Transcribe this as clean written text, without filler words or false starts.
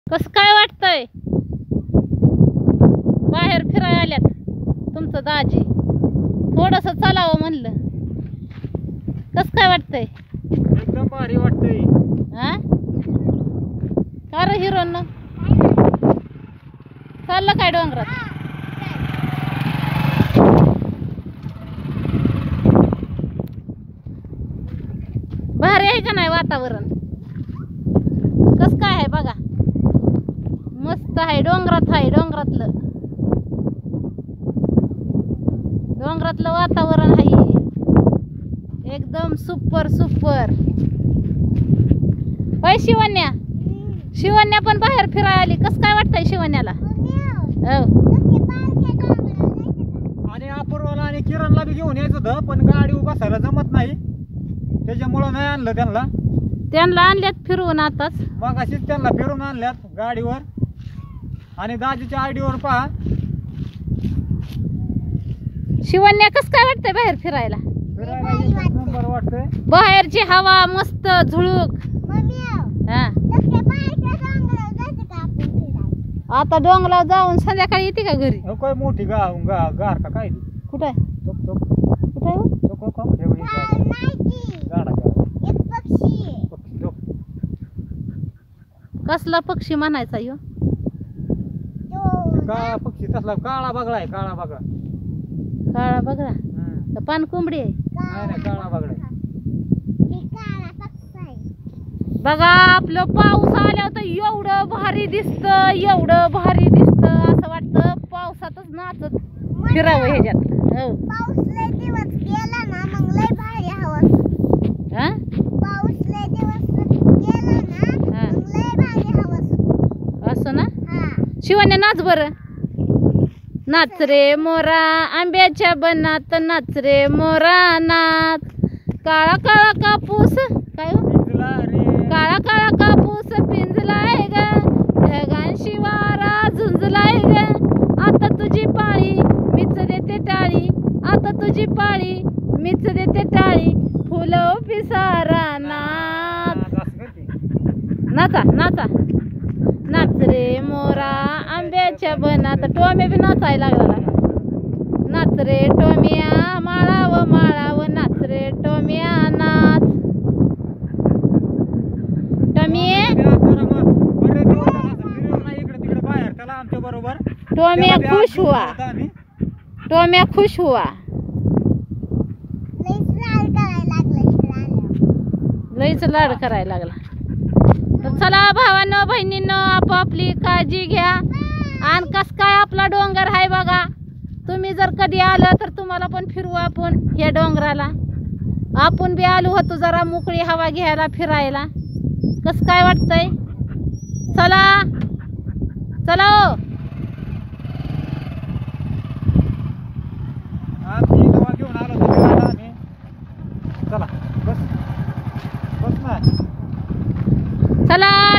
कसं काय वाटतंय? बाहेर फिरायला आल्यात तुमचं दाजी, थोडस चालावं म्हणलं. कसं काय वाटतंय? एकदम भारी वाटतंय. हा का रे हिरोन चाललं काय डोंगरात? भारी आहे का नाही वातावरण? कस काय आहे बघा, मस्त आहे. डोंगरात आहे, डोंगरातलं वातावरण आहे एकदम सुपर सुपर. होय शिवन्या पण बाहेर फिरायला आली. कस काय वाटतंय शिवन्याला? आणि अपूर्वाला आणि किरणला बी घेऊन यायचं होतं, पण गाडी बसायला जमत नाही, त्याच्यामुळं नाही आणलं त्यांना. त्यांना आणल्यात फिरवून आताच. मग अशीच त्यांना फिरून आणल्यात गाडीवर. आणि दाजीच्या आयडीवर पहा. शिवन्या कस काय वाटतंय बाहेर फिरायला? फिरायला एक नंबर वाटतंय. बाहेरची हवा मस्त झुळूक. हा आता डोंगरावर जाऊन संध्याकाळी येते का घरी? हो काय मोठी गार का काय ती? कुठे आहे? कुठे आहे? कसला पक्षी म्हणायचा ह्यो? काळा पक्षी तसला काळा बगळा आहे. काळा बगळा. काळा बगळा का पान कोंबडी आहे? नाही नाही, काळा बगळा आहे. बघा आपलं पाऊस आल्या तर एवढं भारी दिसतं, एवढं भारी दिसतं. असं वाटतं पावसातच नाचत फिरावं ह्याच्यात. हो पाऊस लय दिवस गेला ना, मग लय भारी हवा. हा पाऊस लय दिवस गेला ना, मग लय भारी हवा. असं ना? हा शिवण्या नाच बरं. नाच रे मोरा आंब्याच्या बनात, नाच रे मोरा नाच. काळा काळा कापूस काय हो? पिंजला रे. काळा काळा कापूस पिंजलाय ग, ढगांशी वारा झुंजलाय ग. आता तुझी पाळी मीच देते टाळी, आता तुझी पाळी मीच देते टाळी. फुलं पिसारा नाच. नाचा नाचा. नाच रे मोरा आंब्याच्या बनात. टोम्या बी नाचायला लागला. नाच रे टोम्या माळाव माळाव, नाच रे टोम्या नाच. टोम्या खुश हुआ, टोम्या खुश हुआ. लईच लाड करायला लागला. तर चला भावांनो बहिणींनो, आपापली काळजी घ्या. आणि कस काय आपला डोंगर आहे बघा. तुम्ही जर कधी आलं तर तुम्हाला पण फिरवू आपण या डोंगराला. आपण बी आलो होतो जरा मोकळी हवा घ्यायला फिरायला. कस काय वाटतंय? चला चला हो. घेऊन आलो आम्ही. चला बस बस ना. चला.